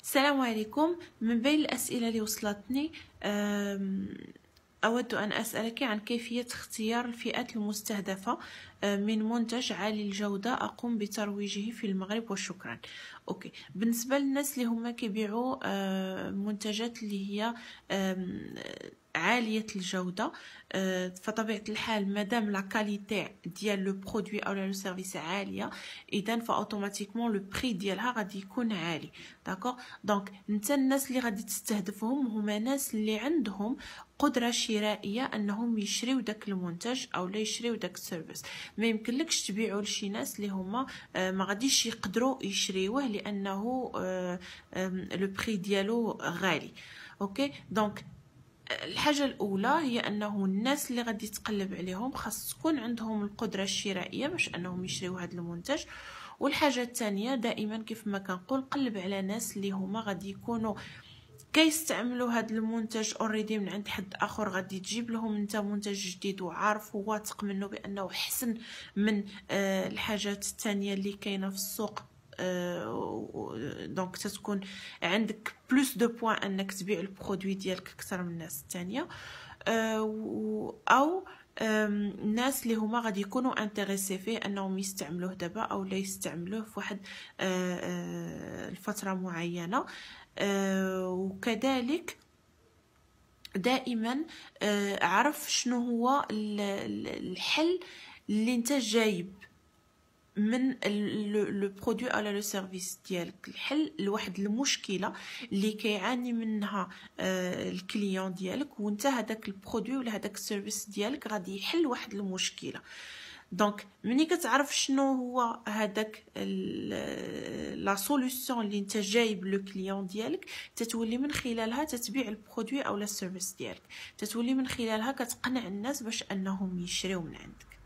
السلام عليكم. من بين الأسئلة اللي وصلتني أود أن أسألك عن كيفية اختيار الفئات المستهدفة من منتج عالي الجودة أقوم بترويجه في المغرب، وشكرا. أوكي، بالنسبة للناس اللي هما كيبيعوا منتجات اللي هي عالية الجودة، فطبيعة الحال مادام لا كاليتي ديال لو برودوي أو لو سيرفيس عالية، إذا فأوتوماتيكمون لو بري ديالها غادي يكون عالي. داكوغ، دونك نتا الناس اللي غادي تستهدفهم هما ناس اللي عندهم قدرة شرائية أنهم يشريو داك المنتج أو لا يشريو داك السيرفيس. ما يمكنلكش تبيعوا لشي ناس اللي هما ما غاديش يقدروا يشريوه لأنه لو بري ديالو غالي. اوكي، دونك الحاجة الأولى هي أنه الناس اللي غادي تقلب عليهم خاص تكون عندهم القدرة الشرائية باش أنهم يشريو هذا المنتج. والحاجة الثانية دائما كيف ما كنقول قلب على ناس اللي هما غادي يكونوا كيستعملوا هذا المنتج اوريدي من عند حد اخر، غادي تجيب لهم انت منتج جديد وعارف وواثق منه بانه احسن من الحاجات الثانيه اللي كاينه في السوق. دونك تتكون عندك بلوس دو بوين انك تبيع البرودوي ديالك اكثر من الناس الثانيه. او الناس اللي هما غادي يكونوا انتريسي فيه انهم يستعملوه دابا او لا يستعملوه في واحد الفتره معينه. وكذلك دائما عرف شنو هو الحل اللي انت جايب من لو برودوي او لو سيرفيس ديالك، الحل لواحد المشكله اللي كيعاني منها الكليون ديالك، وانت هذاك البرودوي ولا هذاك السيرفيس ديالك غادي يحل واحد المشكله. دونك ملي كتعرف شنو هو هذاك لا سوليوشن اللي انت جايب لو كليون ديالك، تتولي من خلالها تتبيع البرودوي او لا السيرفيس ديالك، تتولي من خلالها كتقنع الناس باش انهم يشريو من عندك.